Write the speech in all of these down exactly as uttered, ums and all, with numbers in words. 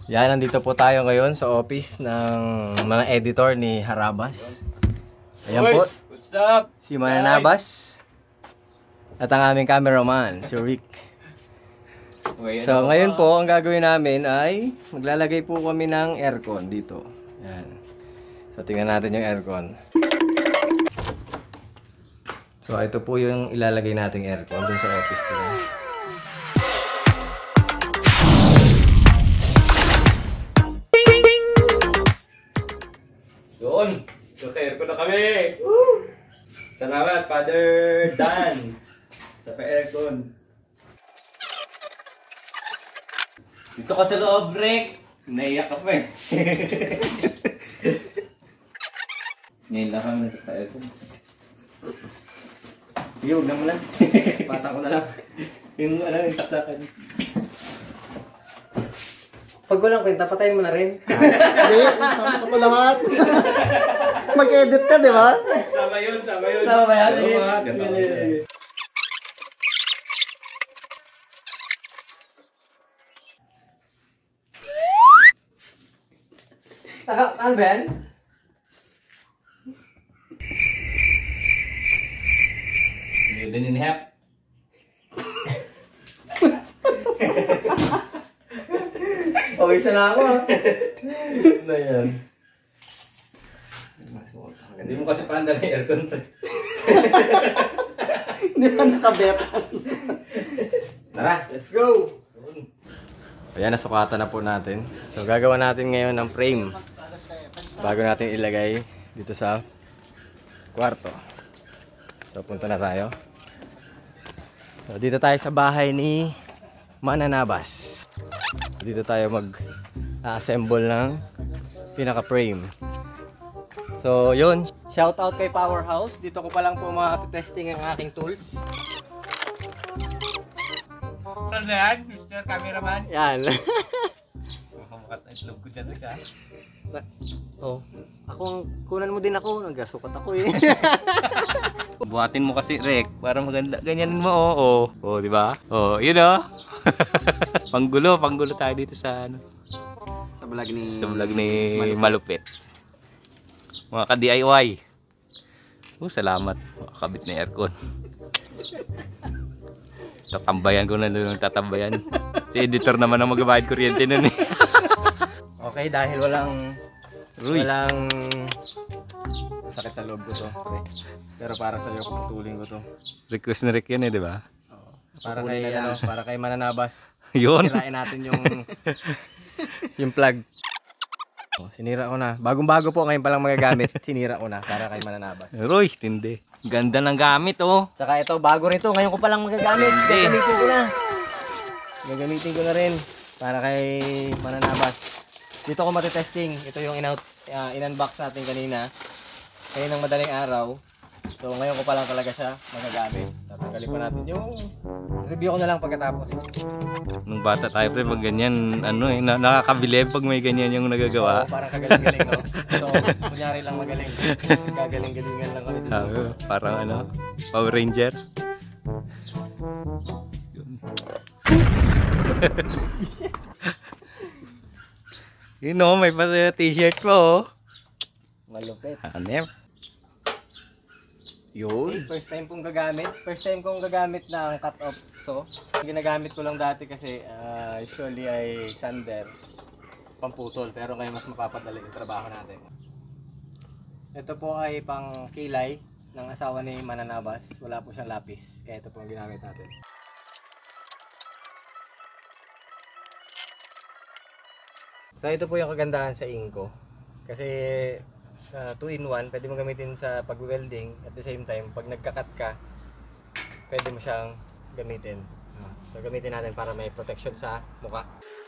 Yan, nandito po tayo ngayon sa office ng mga editor ni Harabas. Ayan po. What's up? Si Mananabas. At ang aming cameraman, si Rick. So ngayon po, ang gagawin namin ay maglalagay po kami ng aircon dito. Yan. So tingnan natin yung aircon. So ito po yung ilalagay nating aircon dun sa office ko. Doon! Naka-aircon na kami! Woo! Salamat, Father Dan! Sa pa-aircon. Dito ka sa loob, Rick! Naiyak ka pa eh. Ngayon lang kami nagpa-aircon. Sige, huwag na mo lang. Bata ko na lang. Yung ano, yung taksakan. Pag walang kwenta, patayin mo na rin. Hindi, sama ko to lahat. Mag-edit ka, di ba? Sama yun, sama yun. Sama ba yan? Sama, ganda. Ano ba yan? Yun din inihap. O, isa na ako. Ano yan? Hindi mo kasi panda na aircon. Hindi pa nakabet. Tara, let's go! Ayan, nasukatan na po natin. So, gagawa natin ngayon ng frame bago natin ilagay dito sa kwarto. So, punta na tayo. So, dito tayo sa bahay ni Mananabas. Dito tayo mag-assemble ng pinaka-frame. So, yun. Shout out kay Powerhouse. Dito ko pa lang po matitesting ang aking tools. Ano yan, Mister Cameraman? Yan. Makamukat na itlog ko dyan, ha? Oh, ako ang kunan mo din ako. Nagasukat ako eh. Buhatin mo kasi, Rick, para maganda. Ganyanin mo, oo. Oh, oh. oh, di ba? Oh, yun oh. Panggulo, panggulo tayo dito sa ano. Sa vlog ni Sa vlog ni Malupit. Mga ka-D I Y. Oh, salamat. Makakabit na aircon. Tatambayan ko na doon, tatambayan. Si editor naman ang magbabayad kuryente nun eh. Okay, dahil walang Uy. walang sakit sa loob ko to. Okay. Pero para sa iyo, putulin ko to. Request na Rick yan eh, di ba? Oo. Para kay ano, para kay Mananabas. Yun. Sirain natin yung yung plug. Oh, sinira ko na. Bagong-bago po, ngayon pa lang magagamit. Sinira ko na para kay Mananabas. Roy, tindi. Ganda ng gamit oh. Saka ito, bago rin to. Ngayon ko pa lang magagamit. Gagamitin ko na. Gagamitin ko na rin para kay Mananabas. Dito ko matitesting. Ito yung in-out, uh, in-unbox natin kanina. Kaninang madaling araw. So ngayon ko pa lang talaga siya magagamit. Tatanggalin pa natin yung review ko na lang pagkatapos. Nung bata tayo pre, pag ganyan, ano eh, na nakakabilib pag may ganyan yung nagagawa. Oo, parang kagaling-galing, no? So, kunyari lang magaling. Gagaling-galingan lang kami dito. Ah, parang ano, Power Ranger. Yun o, may pa t-shirt po oh. Malupit. Hanep. Yun. First time kong gagamit. First time kong gagamit ng cut-off saw. Ginagamit ko lang dati kasi uh, usually ay sander, pamputol. Pero ngayon mas mapapadali yung trabaho natin. Ito po ay pang kilay ng asawa ni Mananabas. Wala po siyang lapis. Kaya ito po ang ginamit natin. So ito po yung kagandahan sa Inco. Kasi uh, two in one, pwede mo gamitin sa pag-welding. At the same time, pag nagka-cut ka, pwede mo siyang gamitin. So gamitin natin para may protection sa mukha.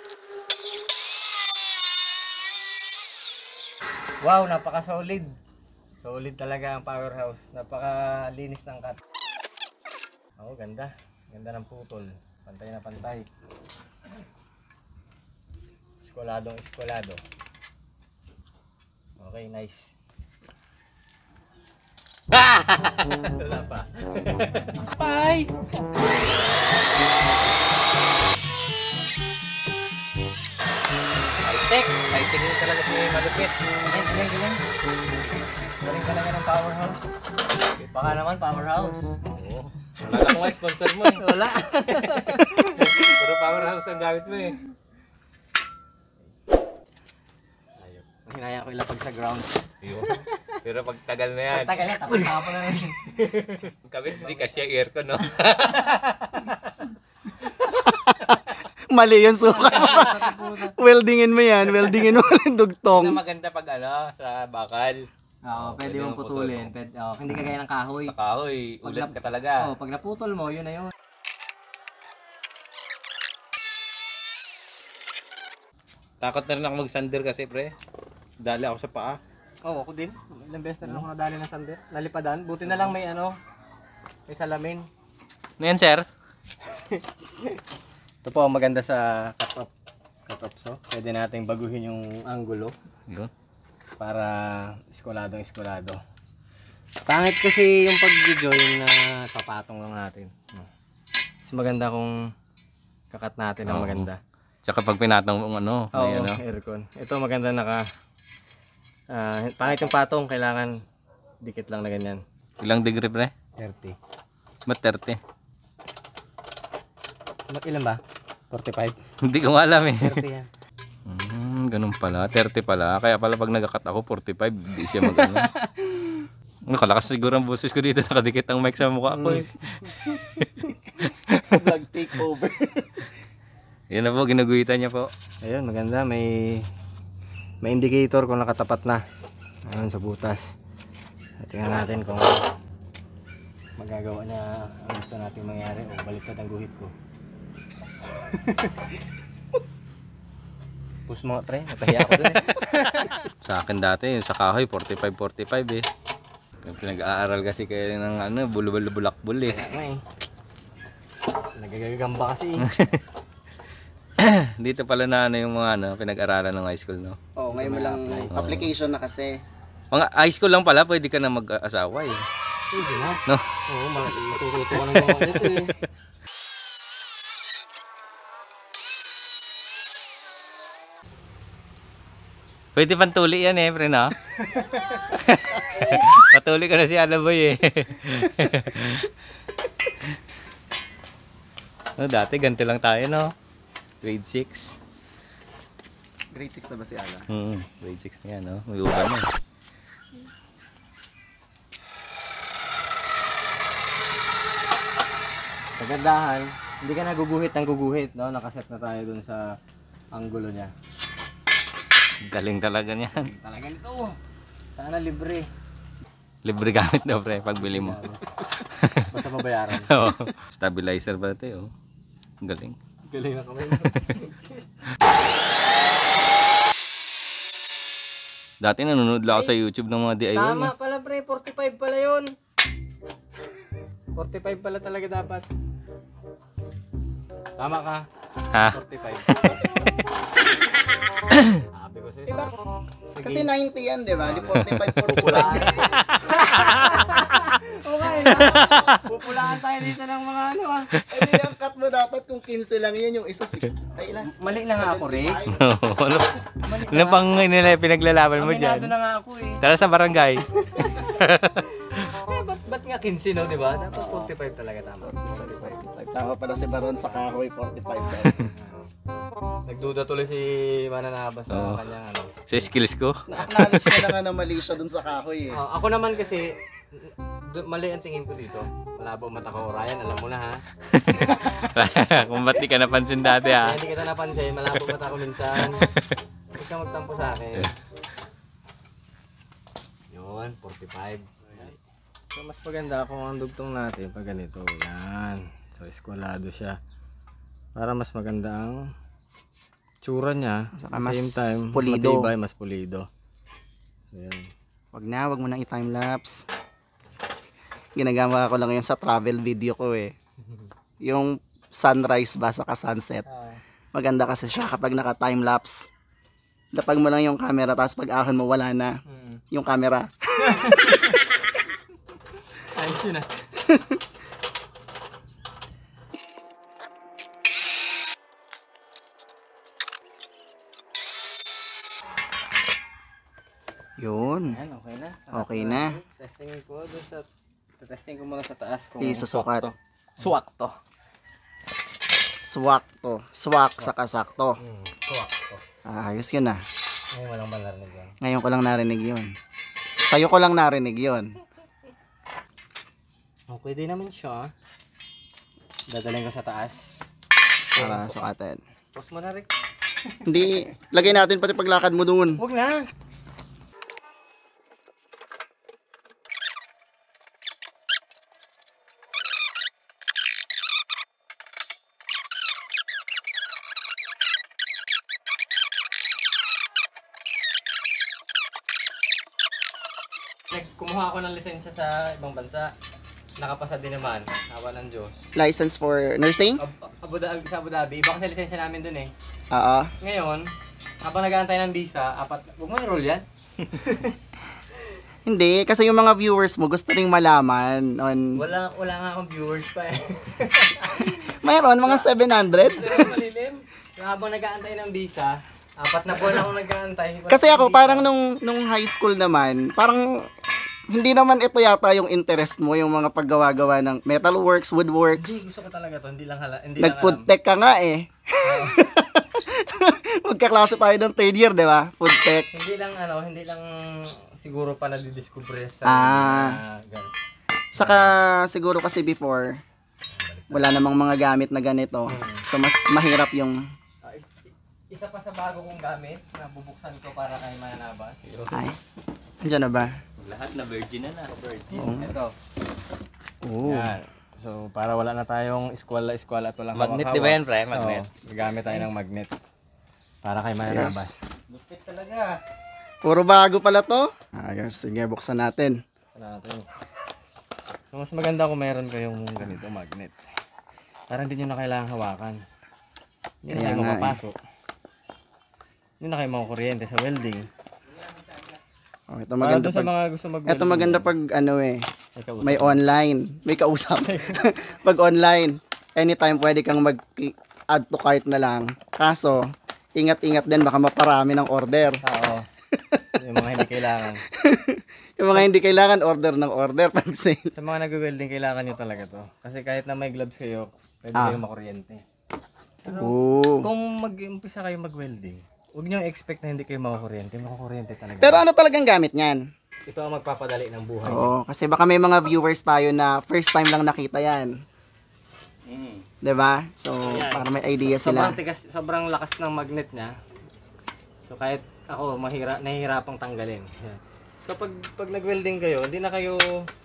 Wow, napaka-solid. Solid talaga ang Powerhouse. Napaka-linis ng cut. Oh, ganda. Ganda ng putol. Pantay na pantay. Eskuladong eskulado. Okay, nice. Wala pa. Bye! High-tech. High-tech yun talaga si malupit. Ganyan, ganyan, ganyan. Galing talaga ng powerhouse. Baka naman powerhouse. Oo. Wala ko nga sponsor mo eh. Wala. Puro powerhouse ang gamit mo eh. Ayun. Ang hinaya ko ilapag sa ground. Yun. Pero pag tagal na yan. Tagal yan, tapos ako na rin. Kabit hindi kasi ang aircon, no? Mali yun, suka. Weldingin mo yan. Weldingin mo yung Ito dugtong. maganda pag ano, sa bakal. Oo, pwede Pwede mong mong putulin. Pwede, oh, hindi kagaya ng kahoy. Sa kahoy, Pag ulat nap- ka talaga. Oh, pag naputol mo, yun na yun. Takot na rin ako mag-sander kasi, pre. Dali ako sa paa. Oo, ako din. Ilang beses na rin ako nadali ng sander. Nalipadan. Buti na lang may ano, may salamin. Ano yan, sir? Ito po ang maganda sa cut-off. Cut-off so. Pwede nating baguhin yung angulo Yun. para eskuladong eskulado. Pangit kasi yung pag-join na papatong lang natin. Mas maganda kung kakat natin ang Oo. maganda. Tsaka pag pinatong mong ano, Oo, may ano. aircon. Ito maganda naka... ah, pangit yung patong, kailangan dikit lang na ganyan. Ilang degree, pre? thirty. Ba't thirty? Ba't ilan ba? forty-five? Hindi ko alam eh. thirty yan. Hmm, ganun pala. thirty pala. Kaya pala pag nag-cut ako, forty-five. Hindi siya mag-ano. Ano, kalakas siguro ang boses ko dito. Nakadikit ang mic sa mukha ko eh. Vlog takeover. Yan na po, ginuguhitan niya po. Ayun, maganda. May may indicator kung nakatapat na. Ayun, sa butas. At tingnan natin kung magagawa niya ang gusto natin mangyari o baliktad ang guhit ko. Push mo nga, pre. Natahiya ako dun eh. Sa akin dati, sa kahoy, forty-five forty-five eh. Pinag-aaral kasi kayo ng ano, bulubulubulakbul eh. Ano eh. Nagagagamba kasi eh. Dito pala na ano yung mga ano, pinag-aralan ng high school, no? Oh, ngayon mo lang application na kasi. Mga high school lang pala, pwede ka na mag-asawa eh. Pwede na. No? Oo, matututo ka ng mga nito eh. Pwede pang tuli yan eh, pre, no? Patuli ka na si Alaboy eh. No, dati ganito lang tayo, no? Grade six. Grade six na ba si Ala? Hmm, grade six na yan, no? May uban na. Kagandahan, hindi ka naguguhit ng guguhit, no? Nakaset na tayo dun sa anggulo niya. Galing talaga niyan. Talaga nito. Sana libre. Libre gamit daw, pre, pagbili mo. Basta mabayaran. Oo. Stabilizer ba ito, oh? Galing. Galing na kami. Dati nanonood lang ako sa YouTube ng mga D I Y. Tama pala pre, forty-five pala yun. forty-five pala talaga dapat. Tama ka. Ha? forty-five. Sabi ko sa'yo. Diba? Sige. Kasi ninety yan, di ba? Di forty-five, forty-five. Pupulaan. Okay na. Pupulaan tayo dito ng mga ano ah. Eh, di yung cut mo dapat kung fifteen lang yun, yung isa six. Ay, ilan? Mali na nga ako, Rick. Oo, ano? Ano pang nila pinaglalaban mo Aminado dyan? na nga ako eh. Tara sa barangay. Eh, ba't, ba't nga fifteen no, di ba? Dapat forty-five talaga tama. forty-five. Tama pala si Baron sa kahoy, forty-five daw. Nagduda tuloy si Mananabas sa Oo. kanyang ano. Sa skills ko. Na-acknowledge niya na nga na mali siya dun sa kahoy eh. Ah, ako naman kasi, d- mali ang tingin ko dito. Malabo mata ko, Ryan, alam mo na ha. Kung ba't di ka napansin dati, ha? Kaya hindi kita napansin, malabo mata ko minsan. Huwag ka magtampo sa akin. Yun, forty-five. So, mas maganda kung ang dugtong natin pag ganito. Yan. So, eskwalado siya. Para mas maganda ang tsura niya. At Saka the mas same time, pulido. mas matibay, mas pulido. So, yan. Wag na, wag mo nang i-timelapse. Ginagawa ko lang yun sa travel video ko eh. Yung sunrise ba saka sunset. Maganda kasi siya kapag naka-timelapse. Lapag mo lang yung camera tapos pag ahon mo wala na yung camera. Ayos yun ah. Yun. Ayan, okay na. Okay na. Testing ko doon sa... Testing ko muna sa taas kung Isusukat. swak to. Swak to. Swak to. Swak sa kasakto. Hmm, swak to. Ah, ayos yun ah. Ay, walang malarinig yan. Ngayon ko lang narinig yun. Sa'yo ko lang narinig yun. Okay din naman siya. Dadalhin ko sa taas. Para sukatin. Post mo na, Rick. Hindi, lagay natin pati paglakad mo dun. Huwag na. Kumuha ako ng lisensya sa ibang bansa. Nakapasa din naman. Awa ng Diyos. License for nursing? Ab Abu Dhabi, sa Abu Dhabi. Iba kasi lisensya namin dun eh. Oo. Ngayon, habang nag-aantay ng visa, apat, huwag mo i-roll yan. Hindi, kasi yung mga viewers mo gusto ring malaman on... Wala, wala nga akong viewers pa eh. Mayroon, mga seven hundred. Pero malilim. Habang nag-aantay ng visa, apat na buwan ako nag-aantay. Kasi ako, parang nung, nung high school naman, parang hindi naman ito yata yung interest mo, yung mga paggawa-gawa ng metalworks, Hindi, woodworks. gusto ko talaga to. Hindi lang hala. Hindi lang Nag-food alam. tech ka nga eh. Magkaklase tayo ng third year, di ba? Food tech. Hindi lang ano, hindi lang siguro pa nadidiscover sa Ah. mga gan- Saka siguro kasi before, wala namang mga gamit na ganito. So mas mahirap yung... Ah, is- isa pa sa bago kong gamit na bubuksan ko para kay mananabas. Ay, andyan na ba? Lahat na virgin na na. Virgin. Oo. Ito. Oo. Yan. So, para wala na tayong eskwala-eskwala at walang Magnet hawak-hawak. di ba yan, pre? Magnet. Oo, gagamit tayo ng magnet. Para kay mananabas. Lupit talaga. Puro bago pala to. Ayos, sige, buksan natin. Wala natin. So, mas maganda kung meron kayong ganito magnet. Para hindi nyo na kailangang hawakan. Hindi na Kaya kayo nga eh. mapapasok. Hindi na kayo makukuryente sa welding. Oh, ito Para maganda doon sa pag... mga gusto mag-welding. Ito maganda pag ano eh, May kausap. may online. May kausap. Pag online, anytime pwede kang mag-add to cart na lang. Kaso, ingat-ingat din, baka maparami ng order. Oo. Yung mga hindi kailangan. Yung mga hindi kailangan, order ng order pag sale. Sa mga nag-welding, kailangan nyo talaga to. Kasi kahit na may gloves kayo, pwede Ah. kayo makuryente. Pero Oo. kung mag-umpisa kayo mag-welding, huwag nyo expect na hindi kayo makukuryente. Makukuryente talaga. Pero ano talagang gamit niyan? ito ang magpapadali ng buhay. Oo, kasi baka may mga viewers tayo na first time lang nakita yan. Mm. 'Di ba? So, Ayan. para may idea Sobrang sila. tigas, sobrang lakas ng magnet niya. So kahit ako mahira, nahihirapang tanggalin. Yan. So pag pag nag-welding kayo, hindi na kayo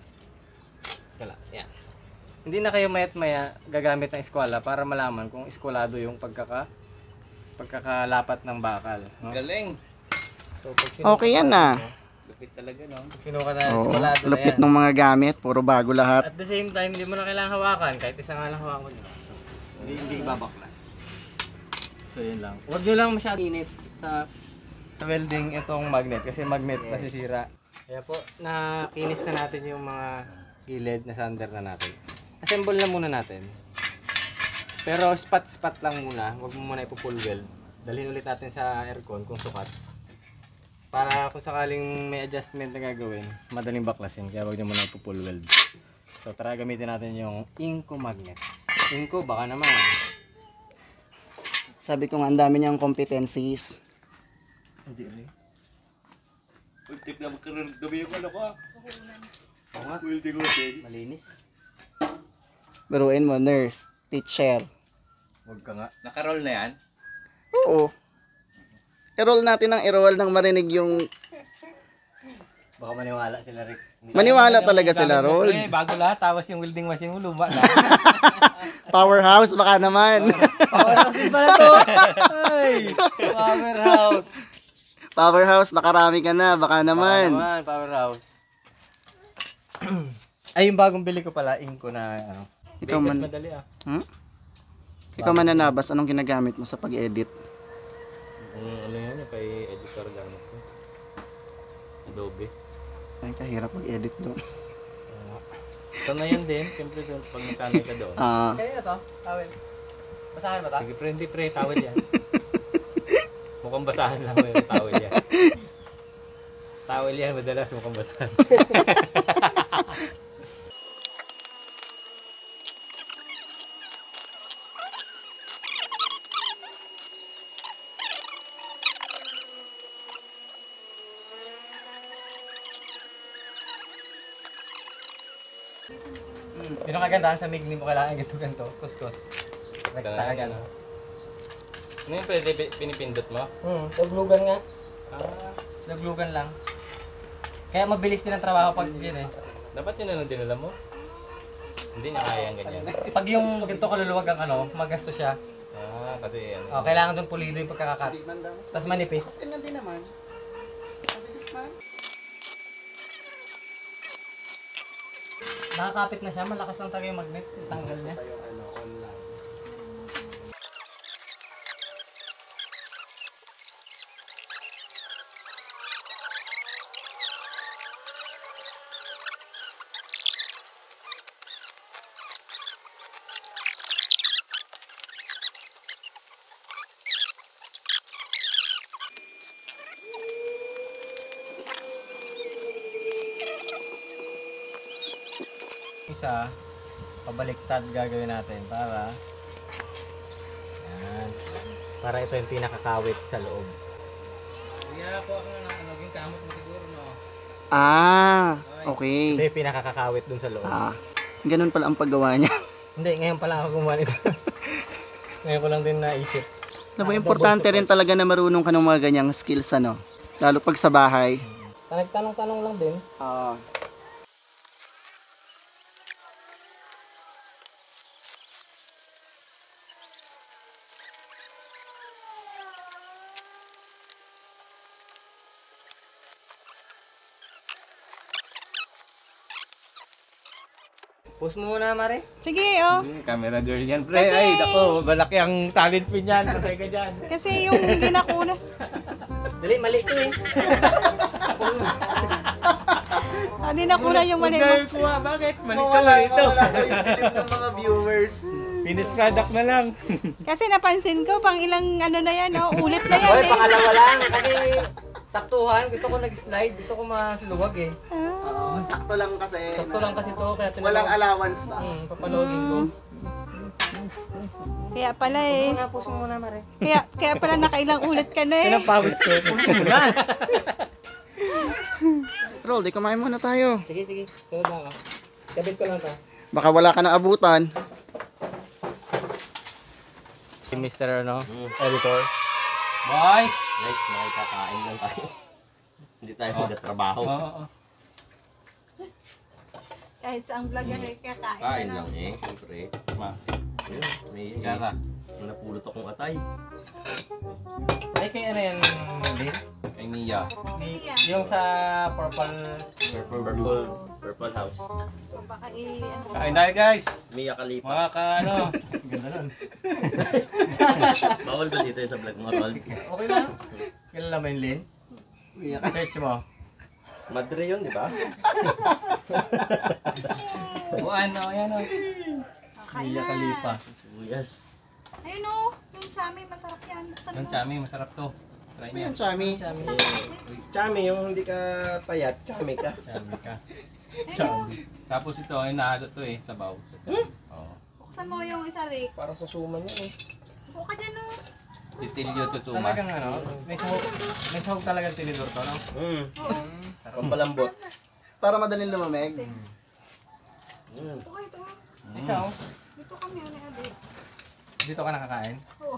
Kala, yan. Hindi na kayo mayat maya gagamit ng eskwala para malaman kung eskwalado yung pagkaka pagkakalapat ng bakal, no? Galing. So pag sinukat Okay yan na, na. Lupit talaga, no? Pag sinukat na Oo, eskwalado na lupit yan. ng mga gamit, puro bago lahat. At the same time, hindi mo na kailangan hawakan kahit isang nga lang hawakan nyo. So, hindi hindi babaklas. So yun lang. Huwag nyo lang masyado init sa sa welding itong magnet kasi magnet Yes. masisira. Kaya po, nakinis na natin yung mga gilid na sander na natin. Assemble na muna natin. Pero spot-spot lang muna. Huwag mo muna ipo-full weld. Dalhin ulit natin sa aircon kung sukat. Para kung sakaling may adjustment na gagawin, madaling baklasin. Kaya huwag nyo muna ipo-full weld. So tara gamitin natin yung Inco magnet. Inco baka naman. Sabi ko nga, ang dami niyang competencies. Hindi rin. Pagtip na magkaroon, dumi yung ano ko. Oo nga. Welding welding. Malinis. Biruin mo, nurse, teacher. Huwag ka nga. Nakaroll na yan? Oo. I-roll natin ng i-roll nang marinig yung... Baka maniwala sila Rick. Hindi. Maniwala talaga sila, roll. Eh, bago lahat, tapos yung welding machine mo, luma na. Powerhouse, baka naman. Powerhouse din pala to! Ay! Powerhouse! Powerhouse, nakarami ka na, baka Baka naman. naman, powerhouse. Ay, yung bagong bili ko pala, Inco na ano. Ikaw Mas man, madali ah. hmm? Ikaw mananabas, anong ginagamit mo sa pag-edit? Ang ano yan, yung kay editor gamit ko. Adobe. Ay, kahirap mag-edit doon. Ito na yan din, siyempre doon, pag nasanay ka doon. Ah, Kaya to, tawel. Basahin ba ta? Sige pre, hindi pre, tawel yan. Mukhang basahan lang mo yung tawel yan. Towel yan, madalas mukhang basahan. Yun ang kagandahan sa mig, hindi mo kailangan ganito-ganito. Kuskus. Nagtaga no? Ano yung pwede pi- pinipindot mo? Hmm, naglugan nga. Ah, Naglugan lang. Kaya mabilis din ang trabaho pag yun eh. dapat yun ang dinala mo? Hindi niya kaya ang ganyan. Pag yung ganito kaluluwag ang ano, magasto siya. Ah, kasi ano. Oh, kailangan doon pulido yung pagkakakat. Hindi man daw. Mas Tapos manipis. Ganyan din naman. Mabilis man. Nakakapit na siya, malakas lang talaga yung magnet. Tanggal niya. yung ano, online. Isa, pabaliktad gagawin natin para yan. Para ito yung pinakakawit sa loob. Kaya po ako na ano, yung kamot mo siguro, no? Ah, Ito okay. yung pinakakakawit dun sa loob. Ah, ganun pala ang paggawa niya. Hindi, ngayon pa lang ako gumawa nito. Ngayon ko lang din naisip. Alam mo, importante rin talaga na marunong ka ng mga ganyang skills, ano? Lalo pag sa bahay. Nagtanong-tanong lang din. Ah. Post mo muna, Mare. Sige, oh. Hmm, camera girl yan, pre. Kasi- Ay, dako, malaki ang talent pin yan. Patay ka dyan. Kasi yung ginakuna. Dali, mali ko eh. Ah, di nakuna yung mali mo. Huwag na kuha, bakit? Mali ka lang ito. daw yung bilib ng mga viewers. Finished product na lang. Kasi napansin ko, pang ilang ano na yan, oh. Ulit na yan, Hoy, eh. pangalawa lang. Kasi saktuhan. Gusto ko nag-slide. Gusto ko masluwag eh. Ah. Oo, sakto lang kasi. Sakto lang kasi to. Kaya tinanong. Walang allowance ba? Hmm, papalogin ko. Kaya pala eh. Muna, post mo muna, Mare. Kaya, kaya pala nakailang ulit ka na eh. Yan ang pawis ko. Post mo muna. Roll, di kumain muna tayo. Sige, sige. Sunod na ako. Kabit ko lang to. Baka wala ka na abutan. mister ano, editor. Bye! Guys, makikakain lang tayo. Hindi tayo magtatrabaho. Oo, oo, oo. Kahit sa ang vlog eh, kakain Kain na lang eh, siyempre. Ma, Ayun, may Gara. may napulot akong atay. Ay, kay ano yan, Mandy? Kay Mia. Di- Yung sa purple. Purple, purple, purple house. Baka i... ano. Kain tayo, guys. Mia Khalifa. Mga ka, ano. Ganda nun. Bawal ba dito yung sa vlog mga tol? Okay lang. Kilala mo yung Lin? Search mo. Madre yun, di ba? O, ano, yan, o. Kakain Mia na. Khalifa. Sibuyas. Ayun oh, yung chami, masarap yan. Buksan Yung mo. chami, masarap to. Try Ano niya. yung chami? Chami, yung hindi ka payat, chami ka. Sabi ka. Tapos ito, ay nahalo to eh, sabaw. Oo. Buksan mo yung isa, Rick. Para sa suman yan eh. Buka dyan oh. Titilyo to tuma. Talagang ano, may sahog, may sahog talagang tinidor to, no? Hmm. Pampalambot. Para madaling lumamig. Hmm. Buka ito. Ikaw, Dito kami, ano adi. dito ka nakakain? Oo.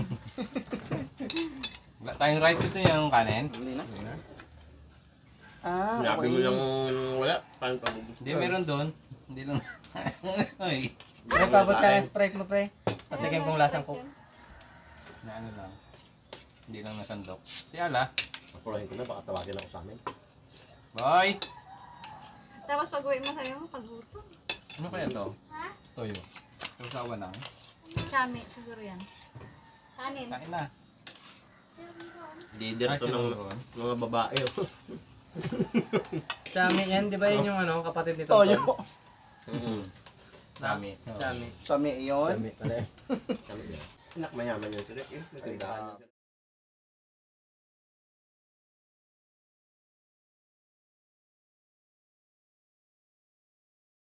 Wala tayong rice, gusto niya yung kanin? Hindi na. Ah, Sinabi mo okay. lang wala. Paano pabubos? Hindi, meron doon. Hindi lang. Ay, Pre, pabot ka ng Sprite mo, pre. Patikin kong lasang coke. na ano lang. Hindi lang nasandok. Si Ala. Papurahin ko na, baka tawagin ako sa amin. Boy! Tapos pag uwi mo sa'yo, pagluto. Ano kaya to? Ha? Toyo. Sausawa lang. Chami, siguro yan. Kanin. Kain na. Leader to ng mga babae. oh. Chami yan, di ba yun yung ano, kapatid ni Toyo. Tonton? Hmm. Dami. Chami. Chami yun. Chami pala eh. Chami. Anak mayaman yun. Sir. Eh, nagtindahan niya.